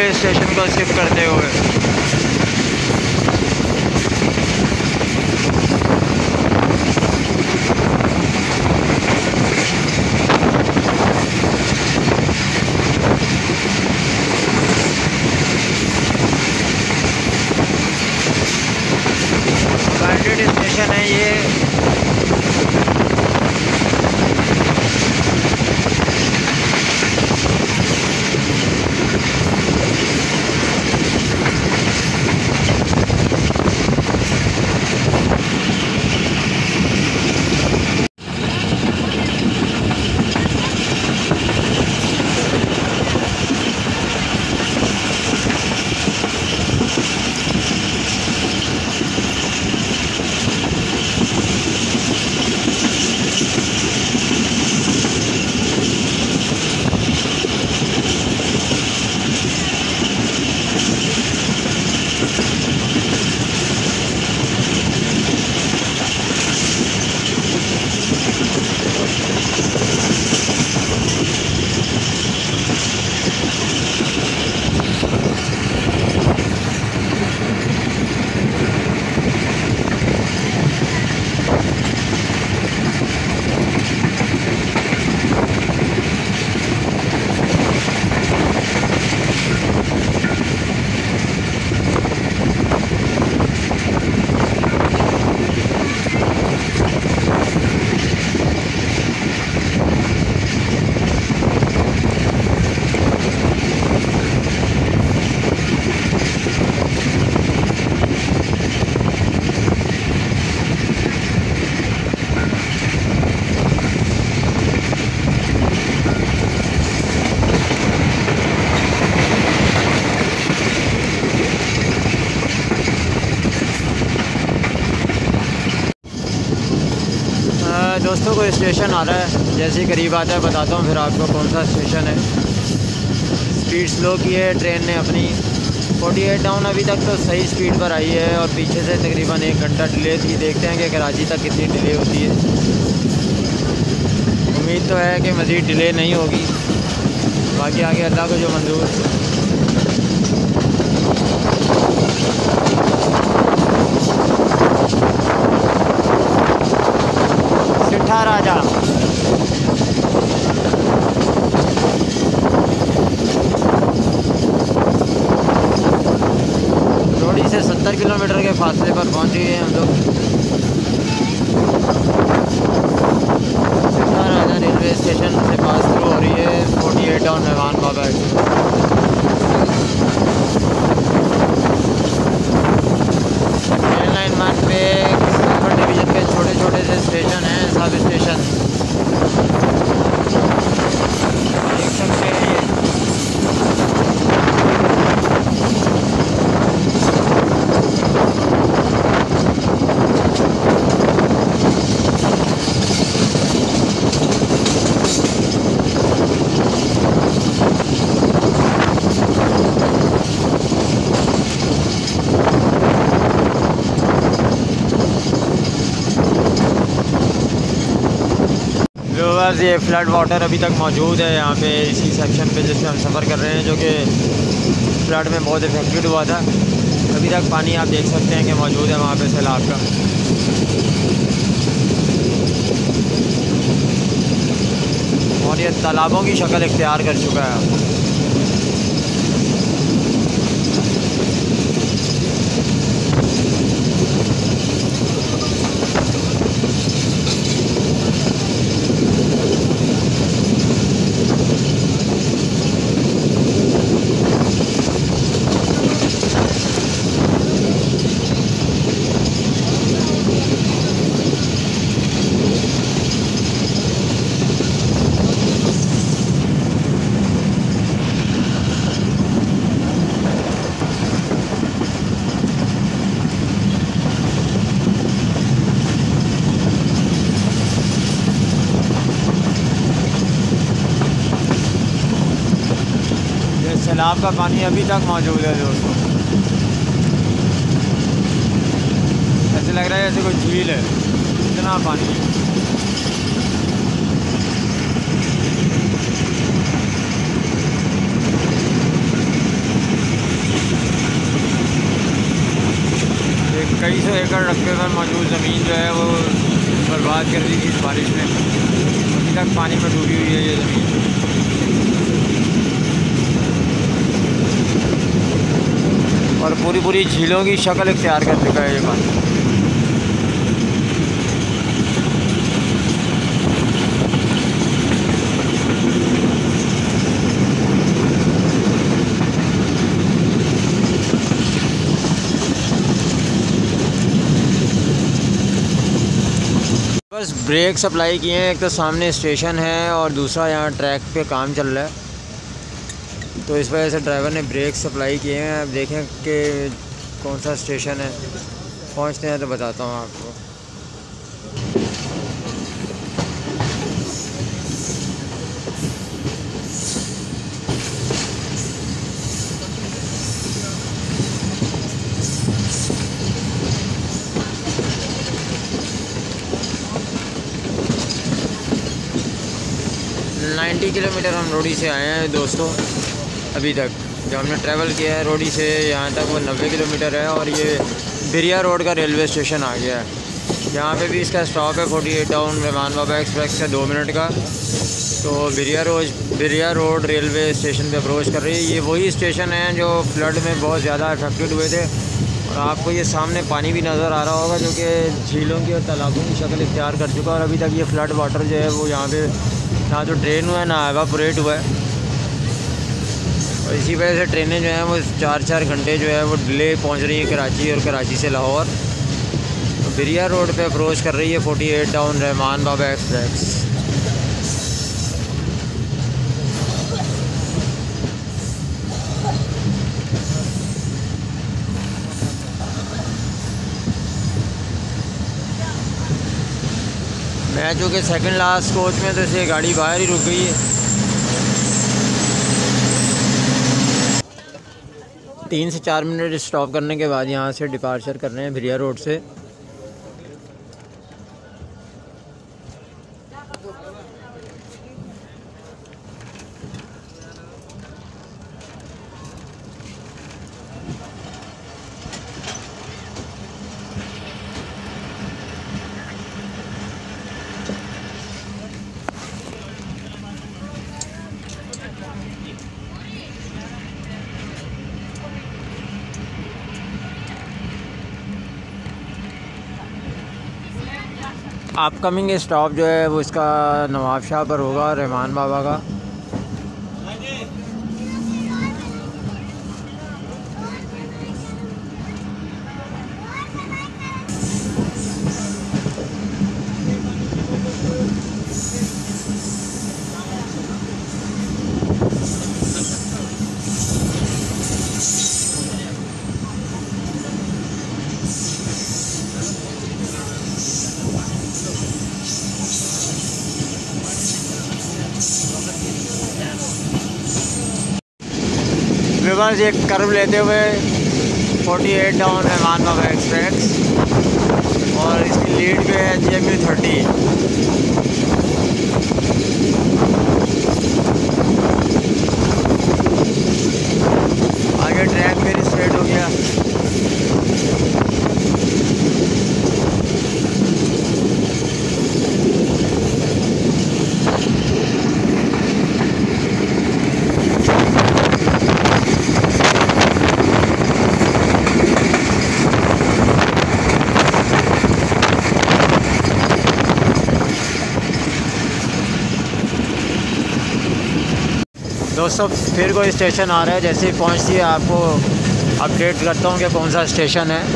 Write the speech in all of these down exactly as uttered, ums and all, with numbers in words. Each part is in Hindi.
रेलवे स्टेशन को शिफ्ट करते हुए। बैंडेड स्टेशन है ये। दोस्तों को स्टेशन आ रहा है, जैसे ही करीब आता है बताता हूँ फिर आपको कौन सा स्टेशन है। स्पीड स्लो की है ट्रेन ने अपनी, अड़तालीस डाउन अभी तक तो सही स्पीड पर आई है और पीछे से तकरीबन एक घंटा डिले थी। देखते हैं कि कराची तक कितनी डिले होती है। उम्मीद तो है कि मज़ीद डिले नहीं होगी, बाकी आगे अल्लाह को जो मंजूर। सिट्ठा राजा रोडी से सत्तर किलोमीटर के फासले पर पहुंच गए हैं हम लोग। सिट्ठा राजा रेलवे स्टेशन से पास थ्रू हो रही है अड़तालीस डाउन मेवान बाबा। रेल लाइन वन पे डिवीज़न के छोटे छोटे से स्टेशन हैं, सब स्टेशन देख सकते हैं ये। ये फ्लड वाटर अभी तक मौजूद है यहाँ पे इसी सेक्शन पे जिसमें हम सफ़र कर रहे हैं, जो कि फ्लड में बहुत इफेक्टेड हुआ था। अभी तक पानी आप देख सकते हैं कि मौजूद है वहाँ पे सैलाब का। और ये तालाबों की शक्ल इख्तियार कर चुका है। सैलाब का पानी अभी तक मौजूद है दोस्तों। ऐसे लग रहा है जैसे कोई झील है, इतना पानी है। कई सौ एकड़ रकबे पर मौजूद ज़मीन जो है वो बर्बाद कर दी थी इस बारिश ने। अभी तक पानी में डूबी हुई है ये ज़मीन। और पूरी पूरी झीलों की शक्ल इख्तियार कर चुका है ये पानी। बस ब्रेक सप्लाई किए हैं। एक तो सामने स्टेशन है और दूसरा यहाँ ट्रैक पे काम चल रहा है, तो इस वजह से ड्राइवर ने ब्रेक सप्लाई किए हैं। अब देखें कि कौन सा स्टेशन है, पहुँचते हैं तो बताता हूँ आपको। नब्बे किलोमीटर हम रोडी से आए हैं दोस्तों। अभी तक जो हमने ट्रैवल किया है रोडी से यहाँ तक वो नब्बे किलोमीटर है। और ये बिरिया रोड का रेलवे स्टेशन आ गया है। यहाँ पे भी इसका स्टॉप है फोर्टी एट टाउन मेहमान बाबा एक्सप्रेस का दो मिनट का। तो बिरिया रोज बिरिया रोड रेलवे स्टेशन पे अप्रोच कर रही है। ये वही स्टेशन है जो फ्लड में बहुत ज़्यादा अफेक्टेड हुए थे। और आपको ये सामने पानी भी नज़र आ रहा होगा जो कि झीलों की और तालाबों की शक्ल इख्तियार कर चुका है। और अभी तक ये फ्लड वाटर जो है वो यहाँ पे ना जो ड्रेन हुआ है ना एवापोरेट हुआ है। और इसी वजह से ट्रेनें जो हैं वो चार चार घंटे जो है वो डिले पहुँच रही है कराची और कराची से लाहौर। तो बिरिया रोड पे अप्रोच कर रही है forty eight down Rehman Baba express. मैं चूँकि सेकंड लास्ट कोच में तो इसे गाड़ी बाहर ही रुक गई है। तीन से चार मिनट स्टॉप करने के बाद यहाँ से डिपार्चर कर रहे हैं बिरिया रोड से। अपकमिंग स्टॉप जो है वो इसका नवाब शाह पर होगा, रहमान बाबा का। बस एक कर्व लेते हुए forty eight down Rehman Baba express और इसकी लीड पे है जी एम यू थर्टी। आगे ट्रैक मेरी स्ट्रेट हो गया। दोस्तों फिर कोई स्टेशन आ रहा है, जैसे ही पहुँचती है आपको अपडेट करता हूँ कि कौन सा स्टेशन है।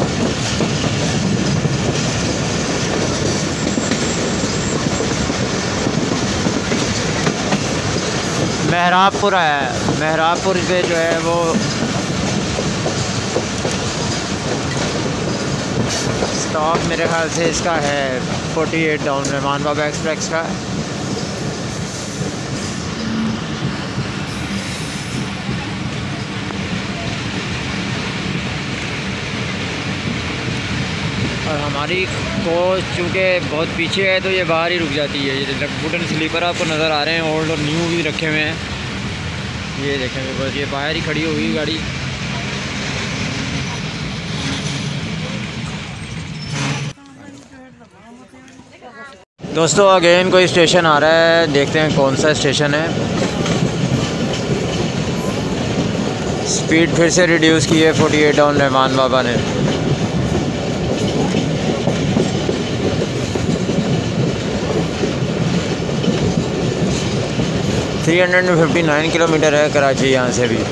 मेहराबपुर है, मेहराबपुर पे जो है वो स्टॉप मेरे ख्याल से इसका है forty eight down Rehman Baba express का। और हमारी कोच चूँकि बहुत पीछे है तो ये बाहर ही रुक जाती है। ये वुडन स्लीपर आपको नज़र आ रहे हैं, ओल्ड और न्यू भी रखे हुए हैं। ये देखेंगे बस ये बाहर ही खड़ी हुई गाड़ी। दोस्तों अगेन कोई स्टेशन आ रहा है, देखते हैं कौन सा स्टेशन है। स्पीड फिर से रिड्यूस की है forty eight down Rehman Baba ने। Three hundred fifty nine kilometre है कराची यहाँ से भी।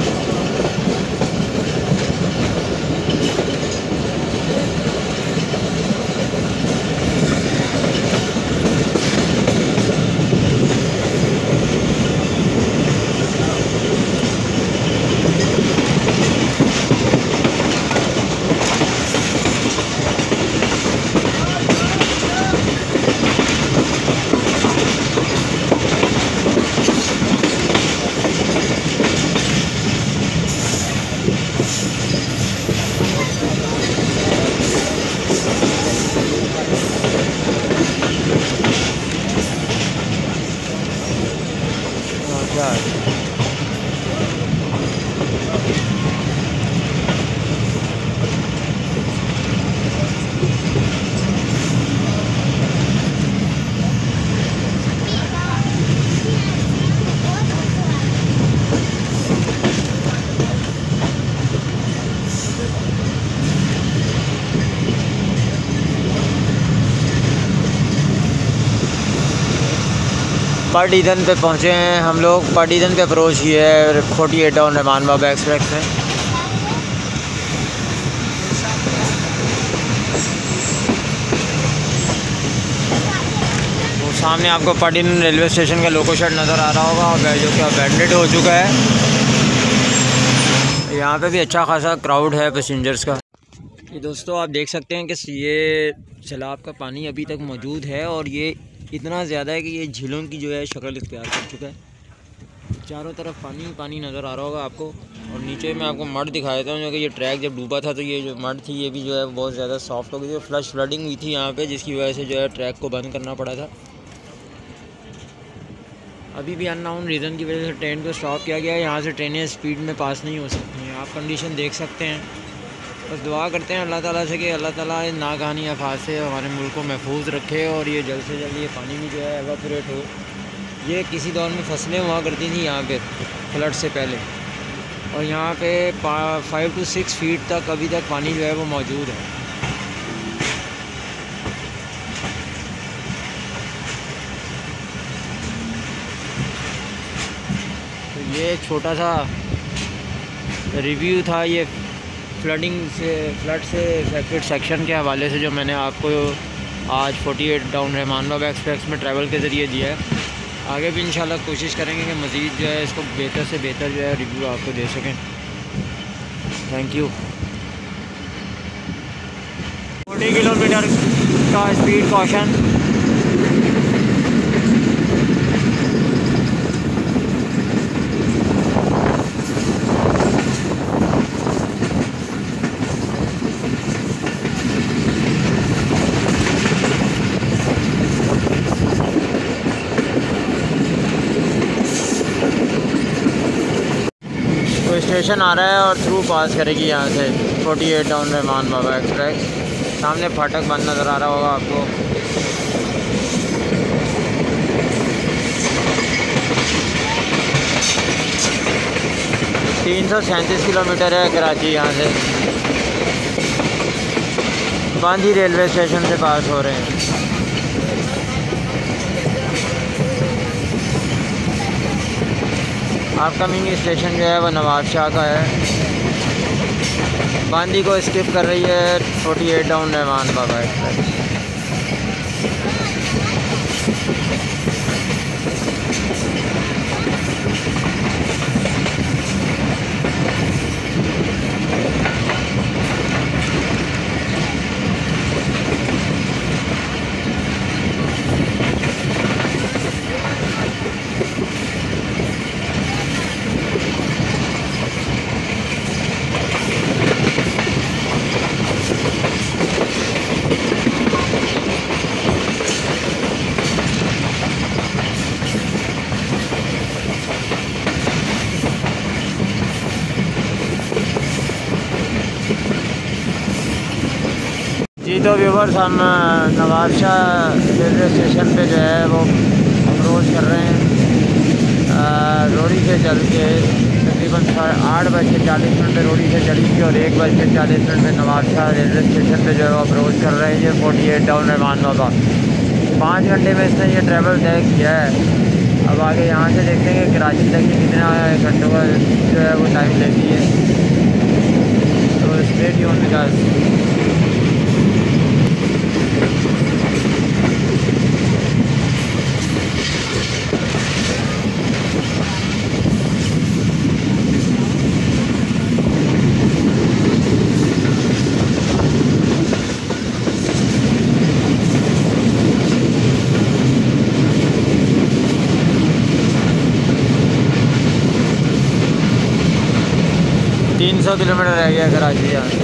पार्टीजन पे पहुँचे हैं हम लोग। पार्टीजन पे अप्रोच किए है forty eight down Rehman Baba express में। वो सामने आपको पार्टीजन रेलवे स्टेशन का लोको शेड नज़र आ रहा होगा, जो कि अबैंडेड हो चुका है। यहाँ पे भी अच्छा खासा क्राउड है पैसेंजर्स का। ये दोस्तों आप देख सकते हैं कि ये सैलाब का पानी अभी तक मौजूद है और ये इतना ज़्यादा है कि ये झीलों की जो है शक्ल इख्तियार कर चुका है। चारों तरफ पानी पानी नज़र आ रहा होगा आपको। और नीचे मैं आपको मड दिखा देता हूँ, जो कि ये ट्रैक जब डूबा था तो ये जो मड थी ये भी जो है बहुत ज़्यादा सॉफ्ट हो गई थी। फ्लश फ्लडिंग हुई थी यहाँ पे, जिसकी वजह से जो है ट्रैक को बंद करना पड़ा था। अभी भी अननोन रीज़न की वजह से ट्रेन को स्टॉप किया गया है। यहाँ से ट्रेनें स्पीड में पास नहीं हो सकती हैं। आप कंडीशन देख सकते हैं। बस दुआ करते हैं अल्लाह ताला से कि अल्लाह ताला नागहानी आफात से हमारे मुल्क को महफूज रखे और ये जल्द से जल्द ये पानी भी जो है एवापोरेट हो। ये किसी दौर में फसलें हुआ करती थी यहाँ पे फ्लड से पहले, और यहाँ पे फाइव टू सिक्स फीट तक अभी तक पानी जो है वो मौजूद है। तो ये एक छोटा सा रिव्यू था ये फ्लडिंग से फ्लड से इफेक्टेड सेक्शन के हवाले से, जो मैंने आपको आज forty eight down Rehman Baba express में ट्रैवल के ज़रिए दिया है। आगे भी इंशाल्लाह कोशिश करेंगे कि मज़ीद जो है इसको बेहतर से बेहतर जो है रिव्यू आपको दे सकें। Thank you. फोर्टी किलोमीटर का स्पीड कॉशन। स्टेशन आ रहा है और थ्रू पास करेगी यहाँ से forty eight down Rehman Baba express. सामने फाटक बंद नज़र आ रहा होगा आपको। तीन सौ सैंतीस किलोमीटर है कराची यहाँ से। बांदी रेलवे स्टेशन से पास हो रहे हैं। अपकमिंग स्टेशन जो है वो नवाब शाह का है। बांदी को स्किप कर रही है forty eight down Rehman Baba express. तो व्यूवर्स हम नवाबशाह रेलवे स्टेशन पे जो है वो अप्रोच कर रहे हैं। रोड़ी से चल के तकरीबन आठ बज के चालीस मिनट पर रोड़ी से चली थी और एक बज के चालीस मिनट पर नवाबशाह रेलवे स्टेशन पे जो है वो अप्रोच कर रहे हैं। ये forty eight down Rehman Baba पाँच घंटे में इसने ये ट्रैवल तय किया है। अब आगे यहाँ से देखते हैं कि कराची तक ये कितना घंटों का जो है वो टाइम लेती है। तो स्टे ट्यून विकास। तीन सौ किलोमीटर रह गया कराची जाने।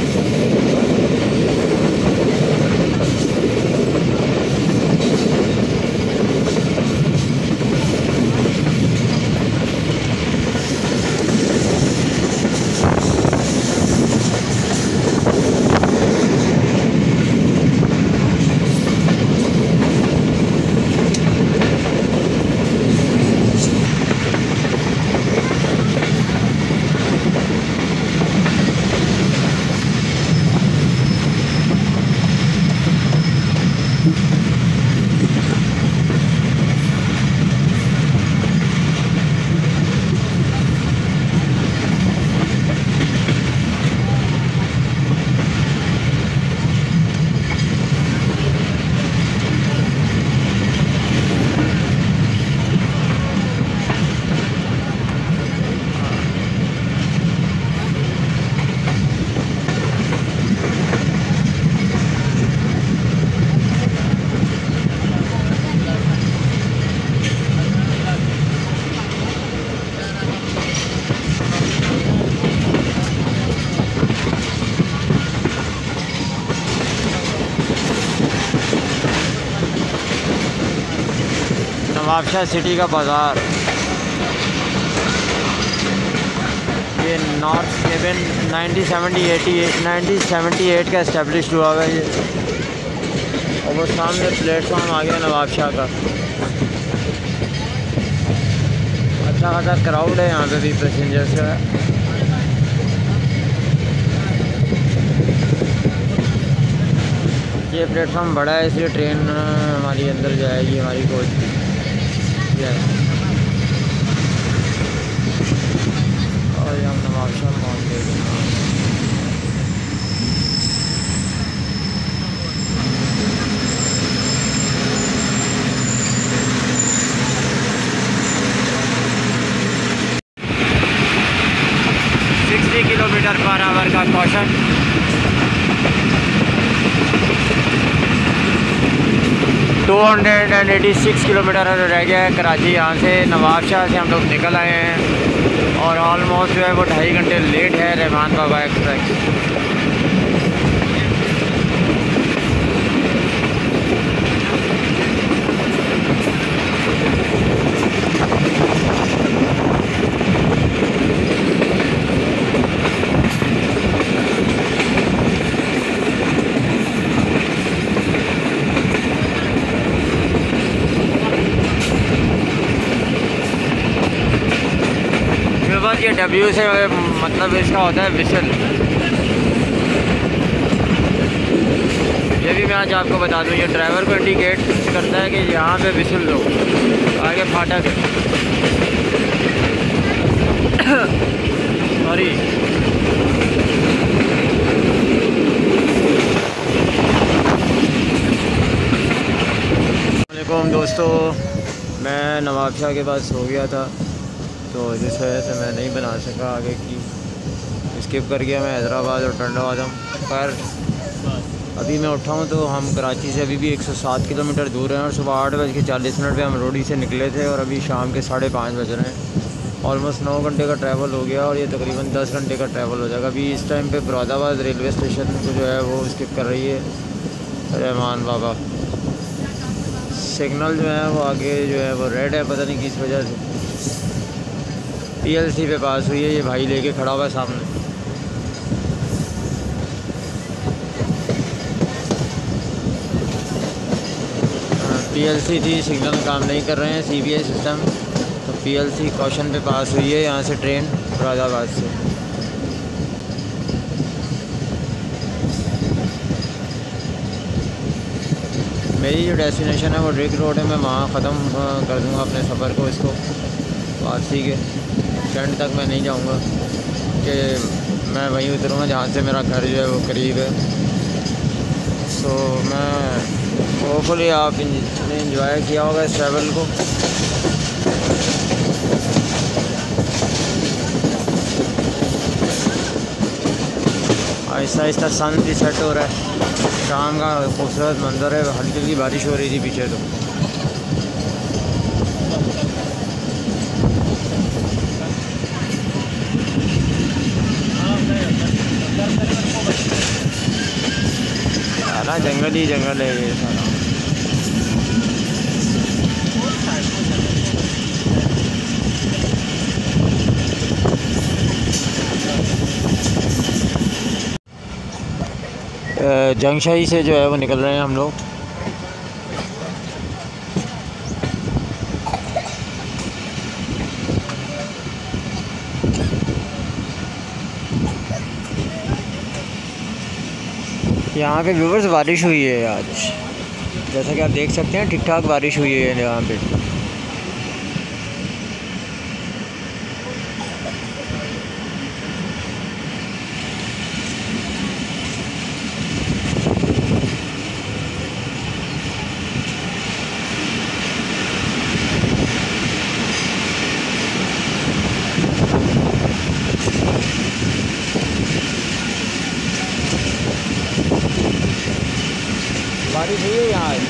नवाबशाह सिटी का बाज़ार, ये north cabin nineteen seventy eighty nineteen seventy eight का इस्टेब्लिश हुआ है ये। और वो सामने प्लेटफॉर्म आ गया नवाबशाह का। अच्छा खासा क्राउड है यहाँ पे भी पैसेंजर्स का। ये प्लेटफॉर्म बड़ा है इसलिए ट्रेन हमारी अंदर जाएगी, हमारी कोच है। और हम नवाबशाह पहुँच गए। सिक्सटी किलोमीटर पर आवर का caution. Two hundred and eighty six kilometre रह गया है कराची। यहाँ से नवाबशाह से हम लोग निकल आए हैं और ऑलमोस्ट जो है वो ढाई घंटे लेट है रहमान बाबा एक्सप्रेस। ये डब्ल्यू से मतलब इसका होता है विसल। ये भी मैं आज आपको बता दूं, ये ड्राइवर को इंडिकेट करता है कि यहाँ पे विसल दो, आगे फाटक है। सॉरी वालेकुम दोस्तों, मैं नवाबशाह के पास सो गया था तो जिस वजह से मैं नहीं बना सका आगे की, स्किप कर गया मैं हैदराबाद और टंडवादम। पर अभी मैं उठा हूँ तो हम कराची से अभी भी एक सौ सात किलोमीटर दूर हैं और सुबह आठ बज के चालीस मिनट पर हम रोडी से निकले थे और अभी शाम के साढ़े पाँच बज रहे हैं। ऑलमोस्ट नौ घंटे का ट्रैवल हो गया और ये तकरीबन दस घंटे का ट्रैवल हो जाएगा। अभी इस टाइम पे मुरादाबाद रेलवे स्टेशन को जो है वो स्किप कर रही है रहमान बाबा। सिग्नल जो है वो आगे जो है वो रेड है, पता नहीं किस वजह से। पीएलसी पे पास हुई है, ये भाई लेके खड़ा हुआ है सामने। पीएलसी थी, सिग्नल काम नहीं कर रहे हैं, सीबीआई सिस्टम। तो पीएलसी कॉशन पे पास हुई है यहाँ से ट्रेन मुरादाबाद से। मेरी जो डेस्टिनेशन है वो रिग रोड है। मैं वहाँ ख़त्म कर दूँगा अपने सफ़र को। इसको वापसी के फ्रंट तक मैं नहीं जाऊँगा कि मैं वहीं उतरूँगा जहाँ से मेरा घर जो है वो करीब है। सो मैं होपफुली आपने इंजॉय किया होगा इस ट्रैवल को। आहिस्ता आहिस्ता सन भी सेट हो रहा है। शाम का खूबसूरत मंजर है। हल्की हल्की बारिश हो रही थी पीछे तो। सारा जंगल ही जंगल है ये सारा। जंगशाही से जो है वो निकल रहे हैं हम लोग। यहाँ पे व्यूवर्स बारिश हुई है आज, जैसा कि आप देख सकते हैं ठीक ठाक बारिश हुई है यहाँ पे। बारिश हुई है यहाँ।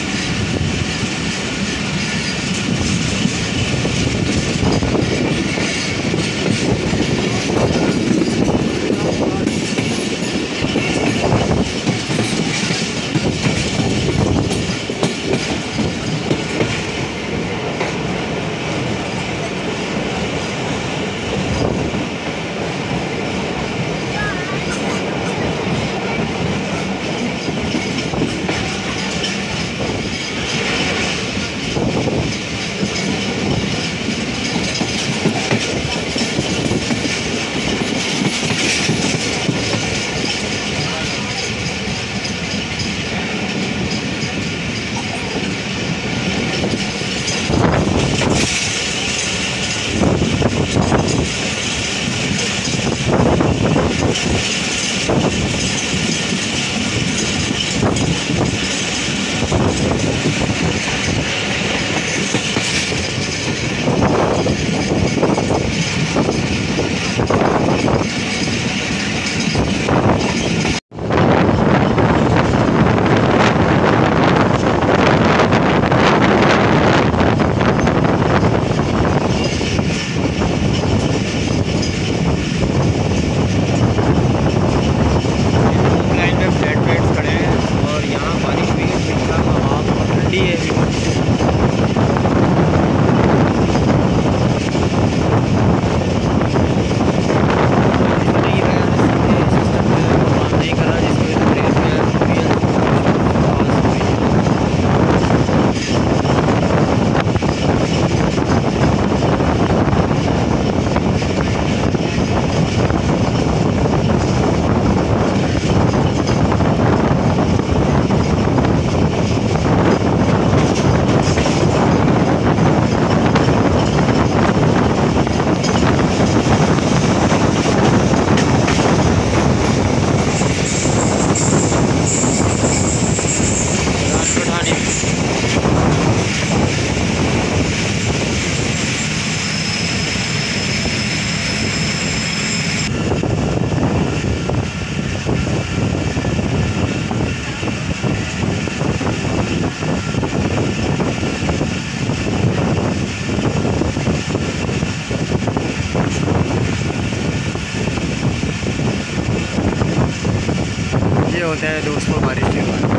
होता है दोस्तों बारिश के बाद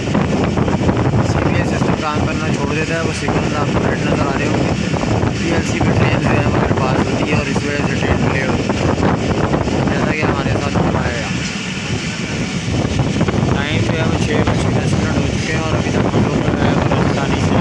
सीबीआई सिस्टम काम करना छोड़ देता है। वो सिग्नल आपको रेड नज़र आ रहे होंगे। पीएलसी पे ट्रेन जो है वो मेरे पास होती है और इस वजह से ट्रेन डिले होती है, जैसा कि हमारे साथ हुआ है। टाइम जो है वो छः बज के दस मिनट हो चुके हैं और अभी तक हम लोग जो है वो राजधानी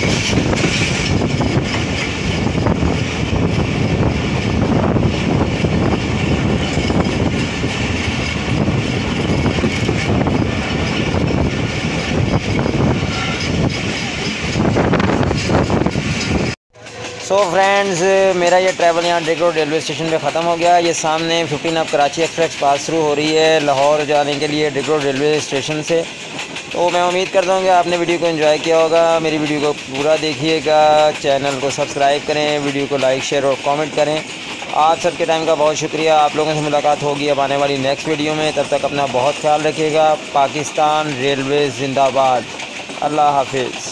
सो so फ्रेंड्स, मेरा ये ट्रैवल यहाँ ड्रिग रोड रेलवे स्टेशन पे ख़त्म हो गया। ये सामने फिफ्टीन अब कराची एक्सप्रेस पास थ्रू हो रही है लाहौर जाने के लिए ड्रिग रोड रेलवे स्टेशन से। तो मैं उम्मीद करता हूँ कि आपने वीडियो को एंजॉय किया होगा। मेरी वीडियो को पूरा देखिएगा, चैनल को सब्सक्राइब करें, वीडियो को लाइक शेयर और कमेंट करें। आप सबके टाइम का बहुत शुक्रिया। आप लोगों से मुलाकात होगी अब आने वाली नेक्स्ट वीडियो में। तब तक अपना बहुत ख्याल रखिएगा। पाकिस्तान रेलवे जिंदाबाद। अल्लाह हाफिज़।